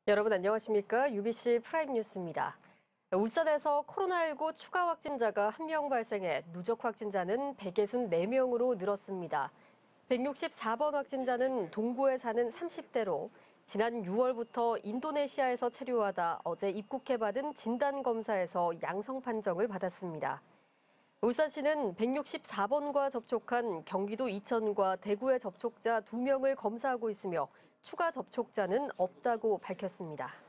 여러분 안녕하십니까? UBC 프라임 뉴스입니다. 울산에서 코로나19 추가 확진자가 1명 발생해 누적 확진자는 164명으로 늘었습니다. 164번 확진자는 동부에 사는 30대로 지난 6월부터 인도네시아에서 체류하다 어제 입국해받은 진단검사에서 양성 판정을 받았습니다. 울산시는 164번과 접촉한 경기도 이천과 대구의 접촉자 2명을 검사하고 있으며 추가 접촉자는 없다고 밝혔습니다.